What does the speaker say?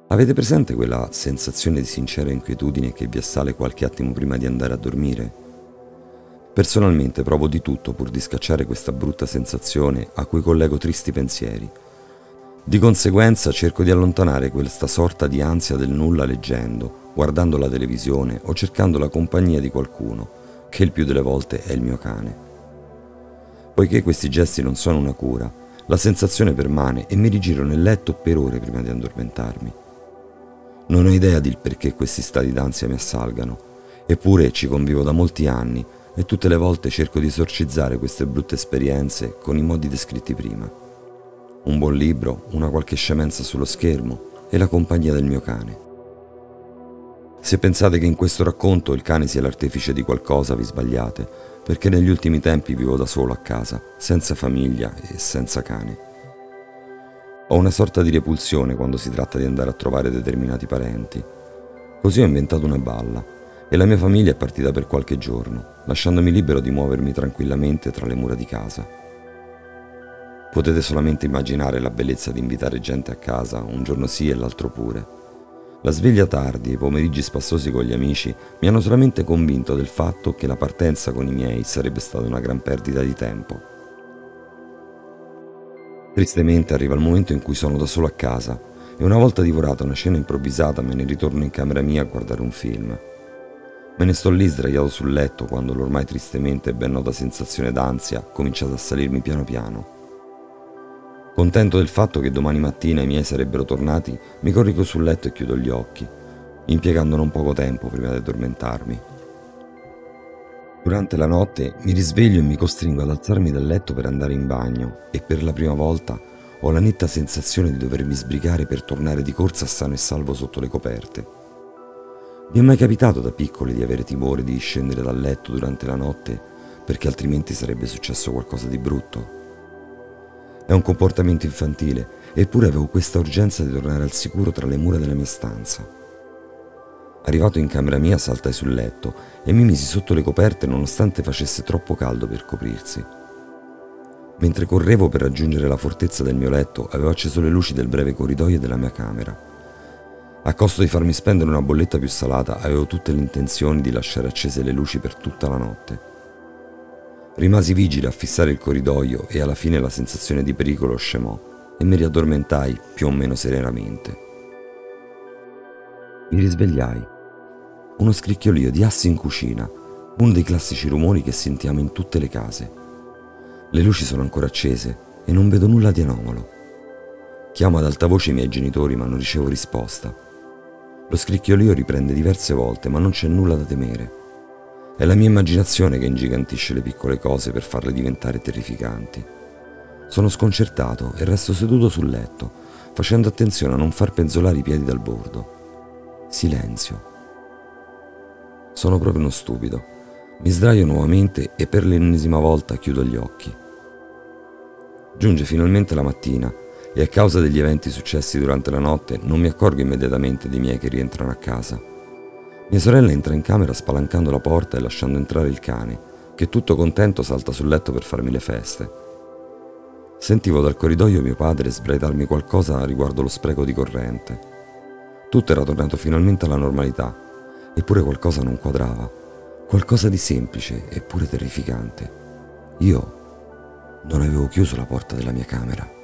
Avete presente quella sensazione di sincera inquietudine che vi assale qualche attimo prima di andare a dormire? Personalmente provo di tutto pur di scacciare questa brutta sensazione a cui collego tristi pensieri. Di conseguenza cerco di allontanare questa sorta di ansia del nulla leggendo, guardando la televisione o cercando la compagnia di qualcuno, che il più delle volte è il mio cane. Poiché questi gesti non sono una cura, la sensazione permane e mi rigiro nel letto per ore prima di addormentarmi. Non ho idea del perché questi stati d'ansia mi assalgano, eppure ci convivo da molti anni e tutte le volte cerco di esorcizzare queste brutte esperienze con i modi descritti prima. Un buon libro, una qualche scemenza sullo schermo e la compagnia del mio cane. Se pensate che in questo racconto il cane sia l'artefice di qualcosa, vi sbagliate, perché negli ultimi tempi vivo da solo a casa, senza famiglia e senza cane. Ho una sorta di repulsione quando si tratta di andare a trovare determinati parenti. Così ho inventato una balla e la mia famiglia è partita per qualche giorno, lasciandomi libero di muovermi tranquillamente tra le mura di casa. Potete solamente immaginare la bellezza di invitare gente a casa, un giorno sì e l'altro pure. La sveglia tardi e i pomeriggi spassosi con gli amici mi hanno solamente convinto del fatto che la partenza con i miei sarebbe stata una gran perdita di tempo. Tristemente arriva il momento in cui sono da solo a casa e una volta divorata una cena improvvisata me ne ritorno in camera mia a guardare un film. Me ne sto lì sdraiato sul letto quando l'ormai tristemente ben nota sensazione d'ansia ha cominciato a salirmi piano piano. Contento del fatto che domani mattina i miei sarebbero tornati, mi corrico sul letto e chiudo gli occhi, impiegando non poco tempo prima di addormentarmi. Durante la notte mi risveglio e mi costringo ad alzarmi dal letto per andare in bagno e per la prima volta ho la netta sensazione di dovermi sbrigare per tornare di corsa sano e salvo sotto le coperte. Vi è mai capitato da piccoli di avere timore di scendere dal letto durante la notte perché altrimenti sarebbe successo qualcosa di brutto? È un comportamento infantile, eppure avevo questa urgenza di tornare al sicuro tra le mura della mia stanza. Arrivato in camera mia saltai sul letto e mi misi sotto le coperte nonostante facesse troppo caldo per coprirsi. Mentre correvo per raggiungere la fortezza del mio letto, avevo acceso le luci del breve corridoio della mia camera. A costo di farmi spendere una bolletta più salata, avevo tutte le intenzioni di lasciare accese le luci per tutta la notte. Rimasi vigile a fissare il corridoio e alla fine la sensazione di pericolo scemò e mi riaddormentai più o meno serenamente. Mi risvegliai. Uno scricchiolio di assi in cucina, uno dei classici rumori che sentiamo in tutte le case. Le luci sono ancora accese e non vedo nulla di anomalo. Chiamo ad alta voce i miei genitori ma non ricevo risposta. Lo scricchiolio riprende diverse volte ma non c'è nulla da temere. È la mia immaginazione che ingigantisce le piccole cose per farle diventare terrificanti. Sono sconcertato e resto seduto sul letto, facendo attenzione a non far penzolare i piedi dal bordo. Silenzio. Sono proprio uno stupido. Mi sdraio nuovamente e per l'ennesima volta chiudo gli occhi. Giunge finalmente la mattina e a causa degli eventi successi durante la notte non mi accorgo immediatamente dei miei che rientrano a casa. Mia sorella entra in camera spalancando la porta e lasciando entrare il cane, che tutto contento salta sul letto per farmi le feste. Sentivo dal corridoio mio padre sbraidarmi qualcosa riguardo lo spreco di corrente. Tutto era tornato finalmente alla normalità, eppure qualcosa non quadrava. Qualcosa di semplice eppure terrificante. Io non avevo chiuso la porta della mia camera.